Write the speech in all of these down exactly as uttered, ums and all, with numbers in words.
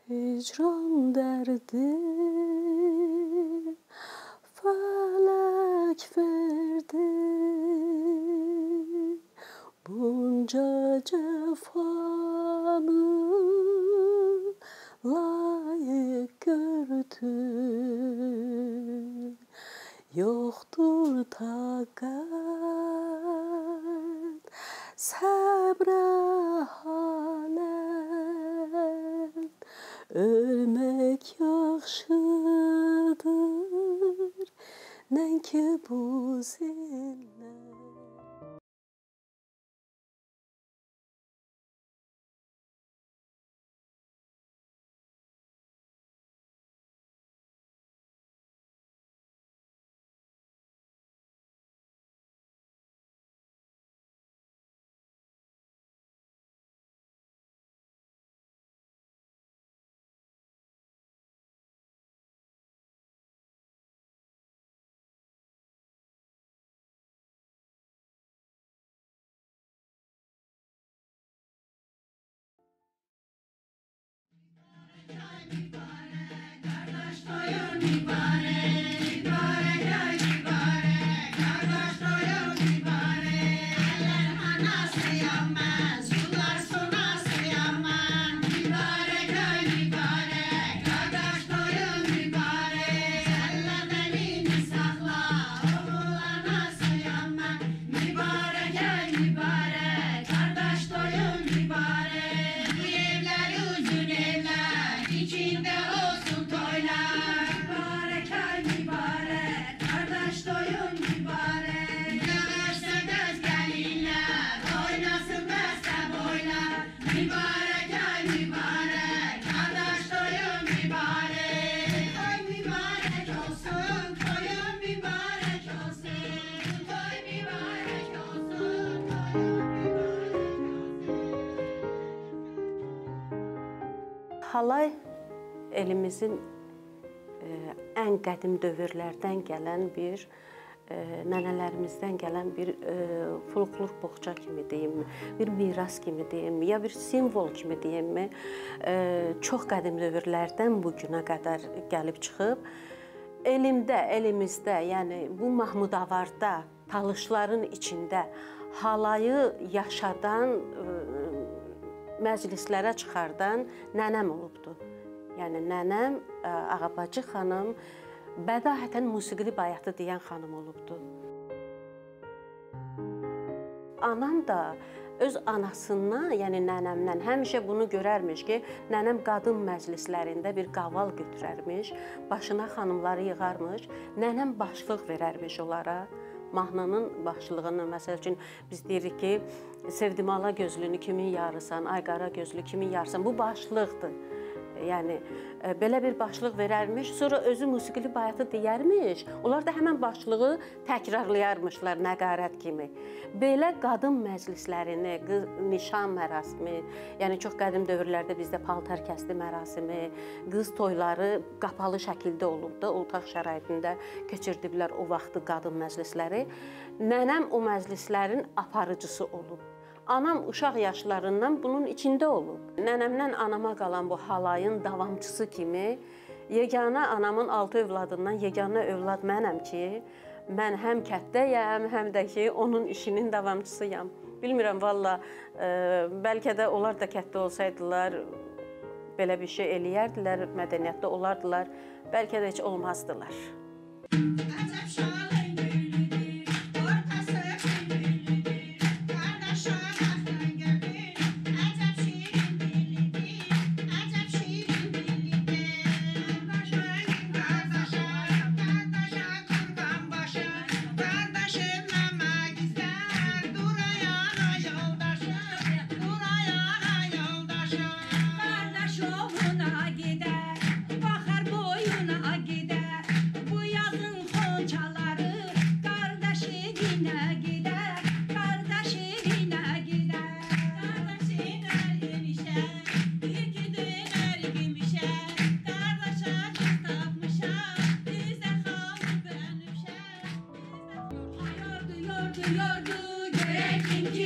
hicran derdi felek verdi. Bunca cefanı layık gördün. Yoktur takat sabre halət. Ölmek yaxşıdır nənki bu zillet. Halay elimizin ən qədim dövrlərdən gələn bir, nənələrimizdən gələn bir folklor boğça kimi deyim, bir miras kimi deyim, ya bir simvol kimi deyim, çox qədim dövrlərdən bu günə qədər gəlib çıxıb. Elimdə, elimizdə, yəni bu Mahmudavarda, Talışların içində halayı yaşadan, məclislərə çıxardan nənəm olubdu. Yəni nənəm Ağabacı xanım bədahətən musiqili bayatı deyən xanım olubdu. Anam da öz anasından, yəni nənəmdən həmişə bunu görərmiş ki, nənəm qadın məclislərində bir qaval götürərmiş, başına xanımları yığarmış, nənəm başlıq verərmiş onlara. Mahnının başlığını, məsəl üçün biz deyirik ki, sevdim ala gözlünü kimin yarısan, ay qara gözlü kimin yarısan, bu başlıqdır. Yəni, belə bir başlıq verərmiş, sonra özü musiqili bayatı deyərmiş, onlar da həmən başlığı təkrarlayarmışlar nəqarət kimi. Belə qadın məclislərini, nişan mərasimi, yəni çox qədim dövrlərdə bizdə paltar kəsdi mərasimi, qız toyları qapalı şəkildə olubdu, oltaq şəraitində keçirdiblər o vaxtı qadın məclisləri. Nənəm o məclislərin aparıcısı olub. Anam uşaq yaşlarından bunun içində olub. Nənəmdən anama qalan bu halayın davamçısı kimi, yeganə anamın altı övladından yeganə övlad mənəm ki, mən həm kətdəyəm, həm də ki, onun işinin davamçısıyam. Bilmirəm, valla, bəlkə də onlar da kətdə olsaydılar, belə bir şey eləyərdilər, mədəniyyətdə olardılar, bəlkə də heç olmazdılar.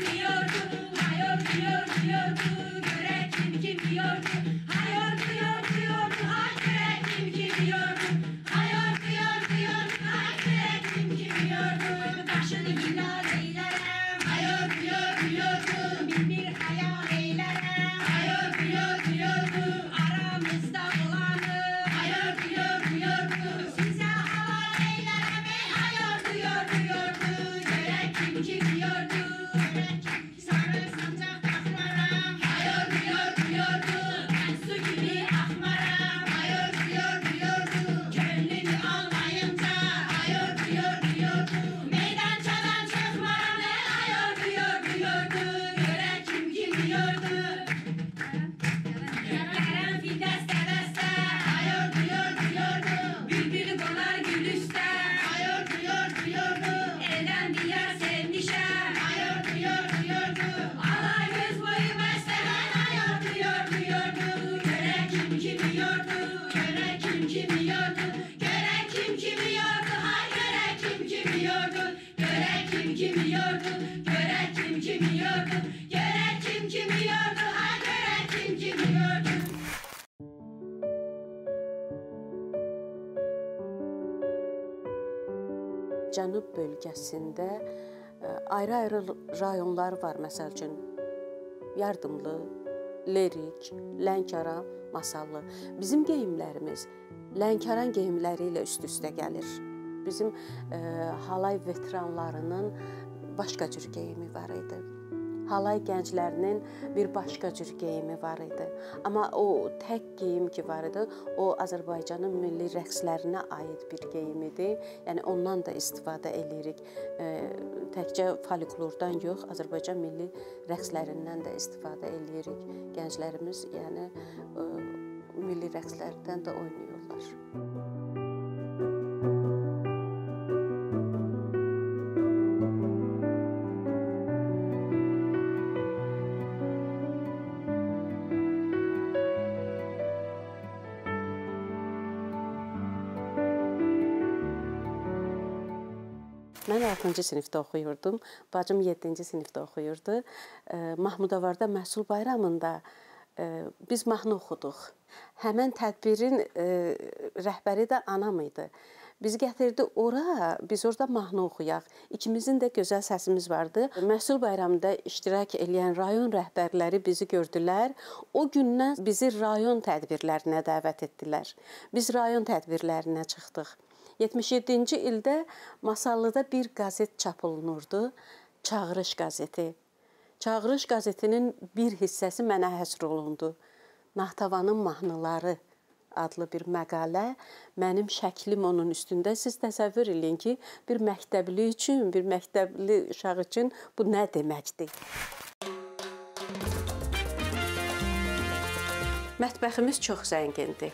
Yordu, yordu, yordu, yordu, görelim kim yordu. Ha yordu, yordu, cənub bölgəsində ayrı-ayrı rayonlar var, məsəl üçün Yardımlı, Lerik, Lənkəran, Masallı. Bizim geyimlərimiz Lənkəran geyimləri ilə üst-üstə gəlir. Bizim e, halay veteranlarının başqa cür geyimi var idi. Halay gənclərinin bir başqa cür geyimi var idi. Amma o tək geyim ki var idi, o Azərbaycanın milli rəqslərinə aid bir geyim idi. Yəni ondan da istifadə edirik. E, təkcə folklordan yox, Azərbaycan milli rəqslərindən də istifadə edirik. Gənclərimiz yəni e, milli rəqslərdən də oynayırlar. Mən altıncı sinifdə oxuyurdum, bacım yeddinci sinifdə oxuyurdu. Mahmudavarda Məhsul Bayramında biz mahnı oxuduq. Həmən tədbirin rəhbəri də anam idi. Biz gətirdi ora, biz orada mahnı oxuyaq. İkimizin də gözəl səsimiz vardı. Məhsul Bayramında iştirak edən rayon rəhbərləri bizi gördülər. O gündən bizi rayon tədbirlərinə dəvət etdilər. Biz rayon tədbirlərinə çıxdıq. yetmiş yeddinci ildə Masallıda bir qazet çap olunurdu, Çağırış qazeti. Çağırış qazetinin bir hissəsi mənə həsr olundu. Nahtavanın mahnıları adlı bir məqalə, mənim şəklim onun üstündə. Siz təsəvvür edin ki, bir məktəbli üçün, bir məktəbli uşaq üçün bu nə deməkdir? Mətbəximiz çox zəngindir.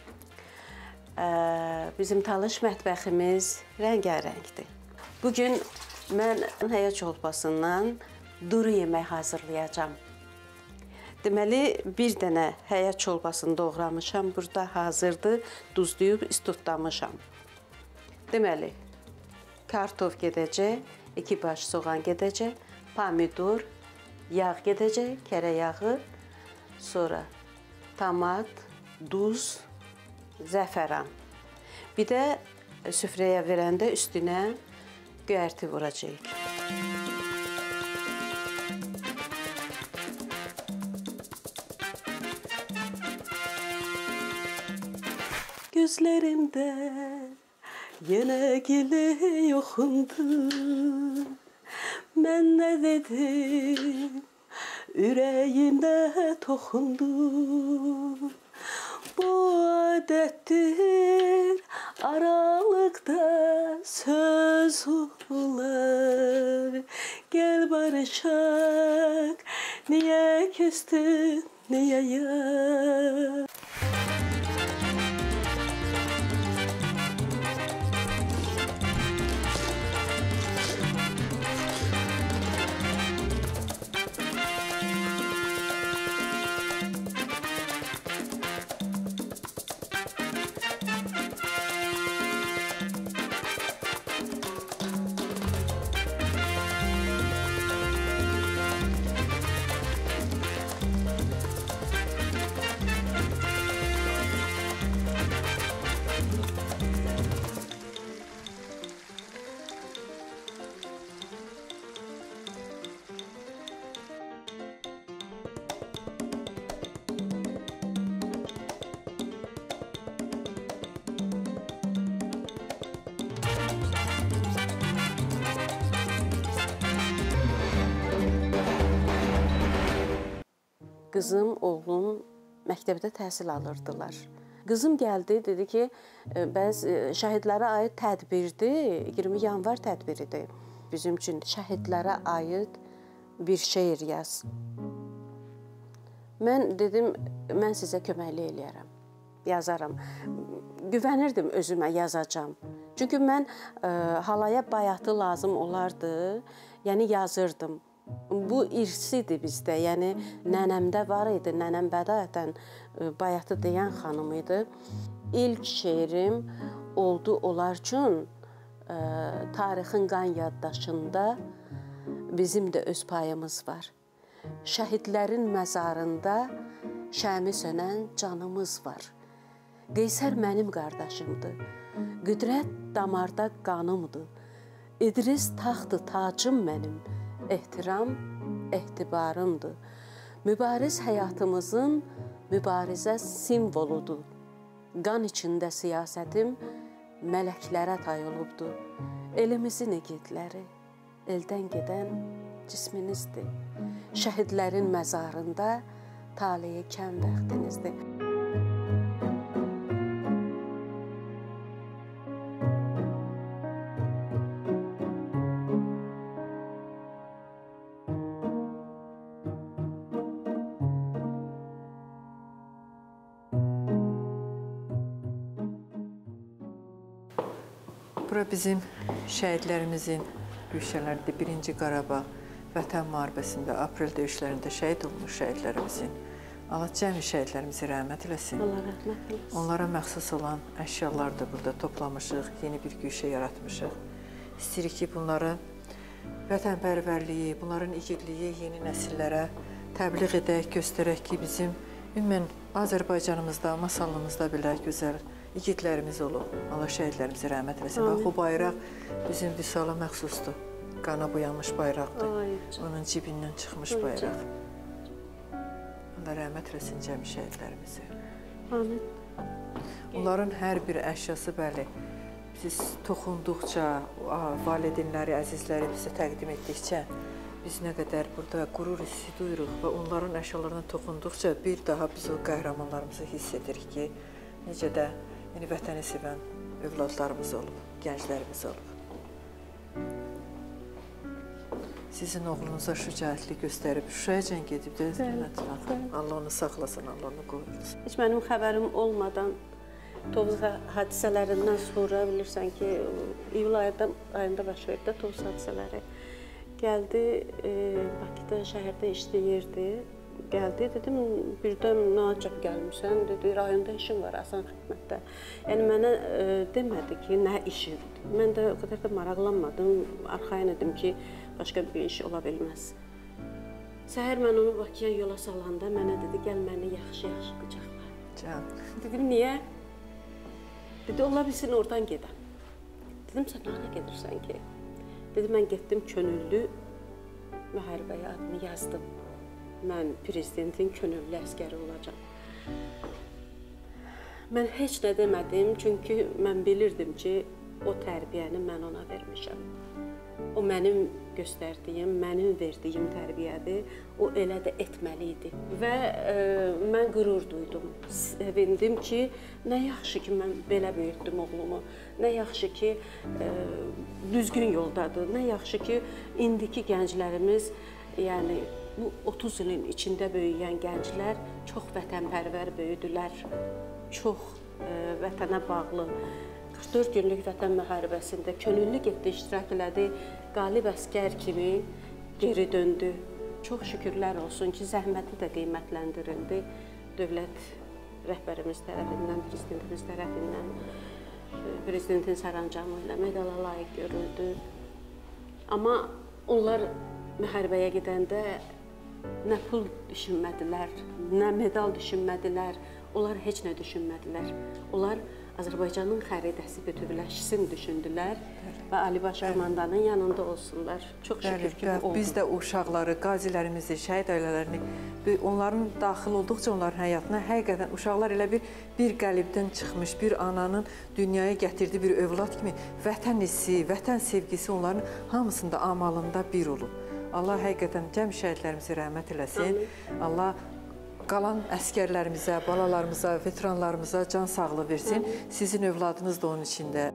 Bizim Talış mətbəximiz rəngarəngdir. Bugün mən həyə çolpasından duru yemək hazırlayacağam. Deməli, bir dənə həyə çolpasını doğramışam, burada hazırdır, duzlayıb istutlamışam. Deməli, kartof gedəcək, iki baş soğan gedəcək, pomidor, yağ gedəcək, kərə yağı, sonra tomat, duz, zəfəran. Bir də süfrəyə verəndə üstünə göyərti vuracağıq. Gözlərimdə yenə gilə yoxundu. Mən nə dedim, ürəyinə toxundu. Bu adətdir, aralıqda söz olar. Gəl barışaq, niyə küstün, niyə yar? Qızım, oğlum məktəbdə təhsil alırdılar. Qızım gəldi, dedi ki, bəs şəhidlərə aid tədbirdir, iyirmi yanvar tədbiridir. Bizim üçün şəhidlərə aid bir şeir yaz. Mən dedim, mən sizə köməklik eləyərəm, yazaram. Güvənirdim özümə, yazacam. Çünki mən halaya bayatı lazım olardı, yəni yazırdım. Bu irsidir bizdə, yəni nənəmdə var idi, nənəm bədayətən bayatı deyən xanım idi. İlk şeirim oldu onlar üçün tarixin qan yaddaşında bizim də öz payımız var. Şəhidlərin məzarında şəmi sönən canımız var. Qeysər mənim qardaşımdır, qüdrət damarda qanımdır. İdris taxtı tacım mənim, ehtiram ehtibarımdır. Mübariz həyatımızın mübarizə simvoludur. Qan içində siyasətim mələklərə tay olubdur. Elimizin igidləri, eldən gedən cisminizdir. Şəhidlərin məzarında taleyi kəm bəxtinizdir. Bura bizim şəhidlərimizin güşələridir. Birinci Qarabağ Vətən müharibəsində, aprel döyüşlərində şəhid olmuş şəhidlərimizin. Allah cəmi şəhidlərimizi rəhmət eləsin. Allah rəhmət eləsin. Onlara məxsus olan əşyaları da burada toplamışıq, yeni bir güşə yaratmışıq. İstəyirik ki, bunları vətənpərvərliyi, bunların igidliyi yeni nəsillərə təbliğ edək, göstərək ki, bizim ümumən Azərbaycanımızda, masalımızda belə gözəl igidlərimiz olub. Allah şəhidlərimizi rəhmət eləsin. Bax, bu bayraq bizim Vüsala məxsusdur. Qana boyanmış bayraqdır. Onun cibindən çıxmış bayraq. Allah rəhmət eləsin cəmi şəhidlərimizi. Amin. Onların hər bir əşyası, bəli, siz toxunduqca, valideynləri, əzizləri bizə təqdim etdikcə, biz nə qədər burada qürur hissi duyuruq və onların əşyalarına toxunduqca bir daha biz o qəhrəmanlarımızı hiss edirik ki, necə də yəni vətəni sevən övladlarımız olub, gənclərimiz olub. Sizin oğlunuza şücaətli göstərib, Şuşayacan gedib də Allah onu saxlasın, Allah onu qoyursun. Heç mənim xəbərim olmadan Tovuz hadisələrindən sonra bilirsən ki, iyul ayında baş verdi də Tovuz hadisələri. Gəldi, Bakıda, şəhərdə işləyirdi. Gəldi, dedim, birdən nə acab gəlmirsən, dedi, rayonda işim var, Asan xidmətdə. Yəni, mənə demədi ki, nə işidir. Mən də o qədər də maraqlanmadım, arxayan edim ki, başqa bir iş ola bilməz. Səhər mən onu Bakıya yola salanda mənə dedi, gəl məni yaxşı-yaxşı qucaqla. Dedim, niyə? Dedi, ola bilsin, oradan gedəm. Dedim, sən nereye gedirsən ki? Dedi, mən getdim könüllü müharibəyə adını yazdım. Mən prezidentin könüllü əskəri olacam. Mən heç nə demədim, çünki mən bilirdim ki, o tərbiyəni mən ona vermişəm. O mənim göstərdiyim, mənim verdiyim tərbiyədir, o elə də etməli idi. Və e, mən qürur duydum, sevindim ki, nə yaxşı ki, mən belə böyütdüm oğlumu, nə yaxşı ki, e, düzgün yoldadır, nə yaxşı ki, indiki gənclərimiz, yəni, bu otuz ilin içində böyüyən gənclər çox vətənpərvər böyüdülər, çox e, vətənə bağlı. qırx dörd günlük vətən müharibəsində könüllü getdi, iştirak elədi, qalib əskər kimi geri döndü. Çox şükürlər olsun ki, zəhməti də qiymətləndirildi dövlət rəhbərimiz tərəfindən, prezidentimiz tərəfindən, prezidentin sərəncamı ilə medala layiq görüldü. Amma onlar müharibəyə gedəndə nə pul düşünmədilər, nə medal düşünmədilər, onlar heç nə düşünmədilər. Onlar Azərbaycanın xəritəsi bütövləşsin düşündülər və Ali Baş Komandanın yanında olsunlar. Çox şükür ki, bu oldu. Biz də uşaqları, qazilərimizi, şəhid ailələrini, onların daxil olduqca onların həyatına həqiqətən uşaqlar elə bir, bir qəlibdən çıxmış, bir ananın dünyaya gətirdiyi bir övlad kimi vətən hissi, vətən sevgisi onların hamısında amalında bir olub. Allah həqiqətən cəm şəhidlərimizi rəhmət eləsin. Allah qalan əskərlərimizə, balalarımıza, veteranlarımıza can sağlığı versin. Sizin övladınız da onun içində.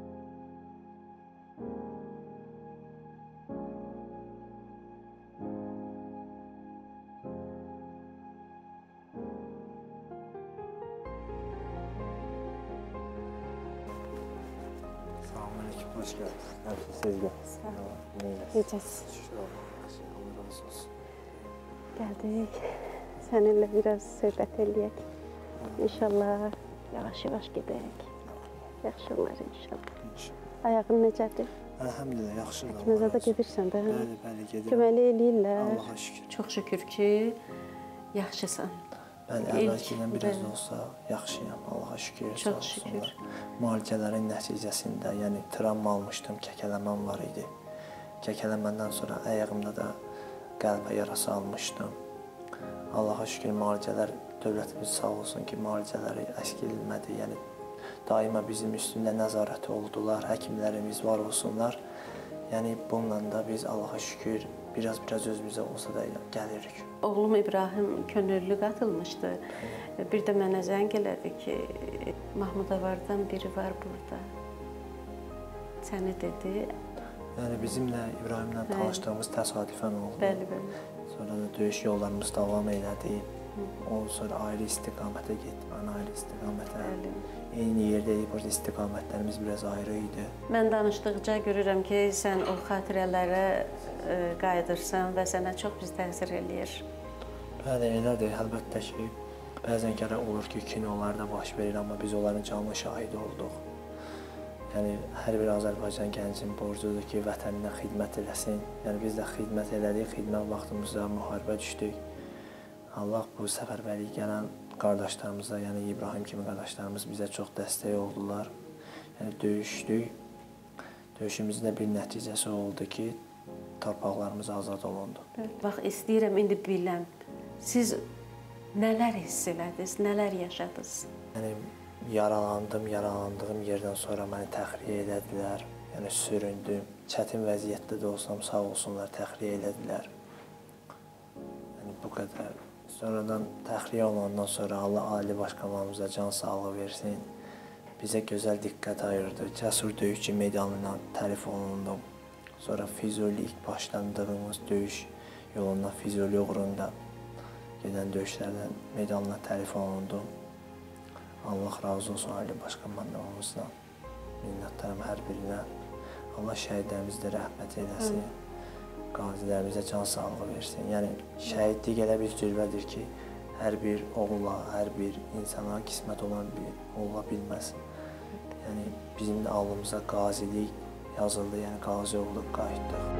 Selamünaleyküm, hoş geldin. Nasılsın Sezgi? Sağ ol. Necəsiz? Şükür Allah, Allah razı olsun. Gəldik. Səninlə biraz söhbət eləyək. İnşallah yavaş-yavaş gedək. Yaxşı olar inşallah. Ayağın necədir? Əlhəmdülillah, yaxşıdır. Həkimizə də gedirsən də? Bəli, bəli, gedirəm. Köməkli eləyirlər. Allaha şükür. Çox şükür ki, yaxşısan. Mən əvvəlkindən biraz da olsa yaxşıyam, Allaha şükür. Çox şükür. Müalicələrin nəticəsində, yəni travma almışdım, kəkələməm var idi. kəkələməndən sonra ayağımda da qəlbə yarası almışdım. Allaha şükür müalicələr, dövlətimiz sağ olsun ki, müalicələri əskilmədi. Yəni daima bizim üstündə nəzarəti oldular, həkimlərimiz var olsunlar. Yəni bununla da biz Allaha şükür biraz-biraz özümüzə olsa da gəlirik. Oğlum İbrahim könüllü qatılmışdı. Bir də mənə zəng elədi ki, Mahmudavardan biri var burada. Səni dedi. Yəni bizimlə İbrahimlə tanışdığımız təsadüfən oldu. Bəli, bəli. Sonra da döyüş yollarımız davam elədi. O sonra ayrı istiqamətə getdi. Mən ayrı istiqamətə. Bəli. Eyni yerdəyik, burada istiqamətlərimiz biraz ayrı idi. Mən danışdıqca görürəm ki, sən o xatirələrə ə, qayıdırsan və sənə çox pis təsir eləyir. Bəli, elədir. Əlbəttə ki, bəzən gərək olur ki, kinolarda baş verir, amma biz onların canlı şahidi olduq. Yəni, hər bir Azərbaycan gəncin borcudur ki, vətəninə xidmət eləsin. Yəni, biz də xidmət elədik, xidmət vaxtımızda müharibə düşdük. Allah bu səfərbərliyə gələn qardaşlarımıza, yəni İbrahim kimi qardaşlarımız bizə çox dəstək oldular. Yəni, döyüşdük. Döyüşümüzün də bir nəticəsi oldu ki, torpaqlarımız azad olundu. Bax, istəyirəm indi biləm, siz nələr hiss elədiniz, nələr yaşadınız? Yəni, yaralandım, yaralandığım yerdən sonra məni təxliyə elədilər. Yəni, süründüm. Çətin vəziyyətdə də olsam, sağ olsunlar, təxliyə elədilər. Yəni, bu qədər. Sonradan təxliyə olandan sonra Allah Ali Başqanlarımıza can sağlığı versin. Bizə gözəl diqqət ayırdı. Cəsur döyüşçü medalına tərif olundum. Sonra Füzuli ilk başlandığımız döyüş yolundan Füzuli uğrunda gedən döyüşlərdən medalına tərif olundum. Allah razı olsun Ali Başqanlarımızdan. Minnətdarım hər birinə. Allah şəhidlərimizdə rəhmət eyləsin. Qazilərimizə can sağlığı versin. Yəni, şəhidlik elə bir zirvədir ki, hər bir oğula, hər bir insana qismət olan bir oğula bilməz. Yəni, bizim də alnımıza qazilik yazıldı, yəni qazi olduq, qayıtdıq.